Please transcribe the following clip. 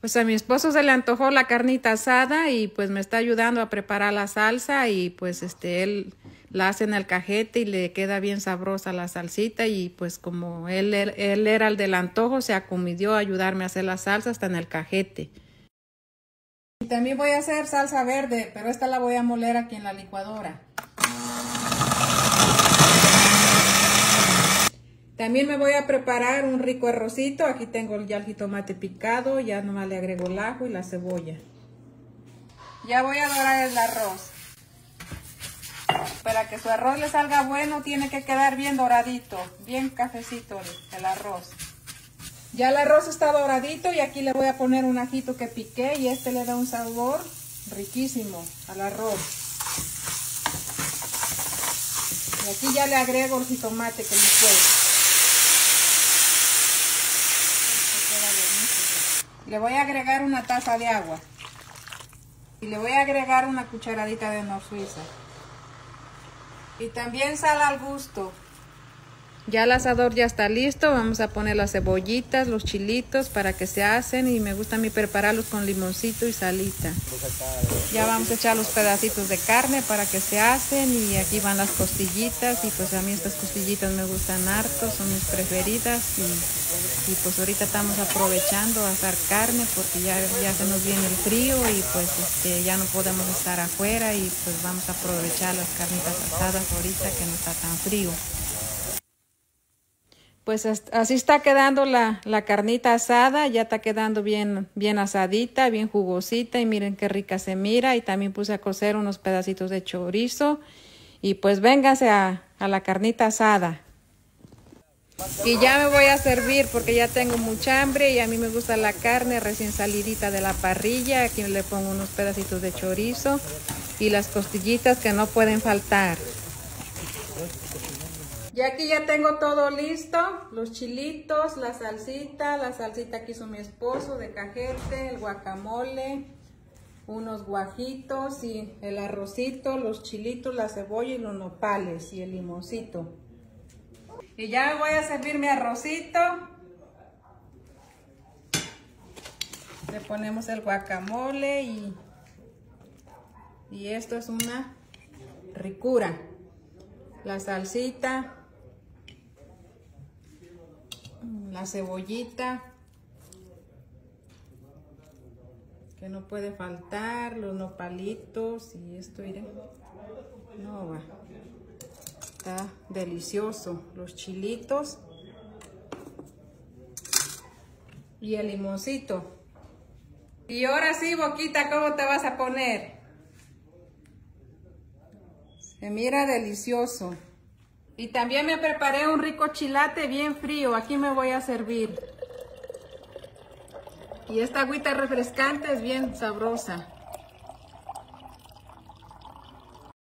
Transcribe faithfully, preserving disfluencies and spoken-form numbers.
Pues a mi esposo se le antojó la carnita asada y pues me está ayudando a preparar la salsa y pues este él la hace en el cajete y le queda bien sabrosa la salsita y pues como él, él, él era el del antojo, se acomidió a ayudarme a hacer la salsa hasta en el cajete. Y también voy a hacer salsa verde, pero esta la voy a moler aquí en la licuadora. También me voy a preparar un rico arrocito. Aquí tengo ya el jitomate picado, ya nomás le agrego el ajo y la cebolla. Ya voy a dorar el arroz. Para que su arroz le salga bueno, tiene que quedar bien doradito, bien cafecito el arroz. Ya el arroz está doradito y aquí le voy a poner un ajito que piqué y este le da un sabor riquísimo al arroz. Y aquí ya le agrego el jitomate que licué. Le voy a agregar una taza de agua y le voy a agregar una cucharadita de nor suiza y también sal al gusto. Ya el asador ya está listo, vamos a poner las cebollitas, los chilitos para que se hacen y me gusta a mí prepararlos con limoncito y salita. Ya vamos a echar los pedacitos de carne para que se hacen y aquí van las costillitas y pues a mí estas costillitas me gustan harto, son mis preferidas y, y pues ahorita estamos aprovechando a asar carne porque ya, ya se nos viene el frío y pues este, ya no podemos estar afuera y pues vamos a aprovechar las carnitas asadas ahorita que no está tan frío. Pues así está quedando la, la carnita asada, ya está quedando bien, bien asadita, bien jugosita y miren qué rica se mira y también puse a cocer unos pedacitos de chorizo y pues vénganse a, a la carnita asada. Y ya me voy a servir porque ya tengo mucha hambre y a mí me gusta la carne recién salidita de la parrilla, aquí le pongo unos pedacitos de chorizo y las costillitas que no pueden faltar. Y aquí ya tengo todo listo, los chilitos, la salsita, la salsita que hizo mi esposo de cajete, el guacamole, unos guajitos y el arrocito, los chilitos, la cebolla y los nopales y el limoncito. Y ya me voy a servir mi arrocito. Le ponemos el guacamole y, y esto es una ricura. La salsita. La cebollita que no puede faltar, los nopalitos y esto, miren, no va, está delicioso, los chilitos y el limoncito. Y ahora sí, Boquita, ¿cómo te vas a poner? Se mira delicioso. Y también me preparé un rico chilate bien frío. Aquí me voy a servir. Y esta agüita refrescante es bien sabrosa.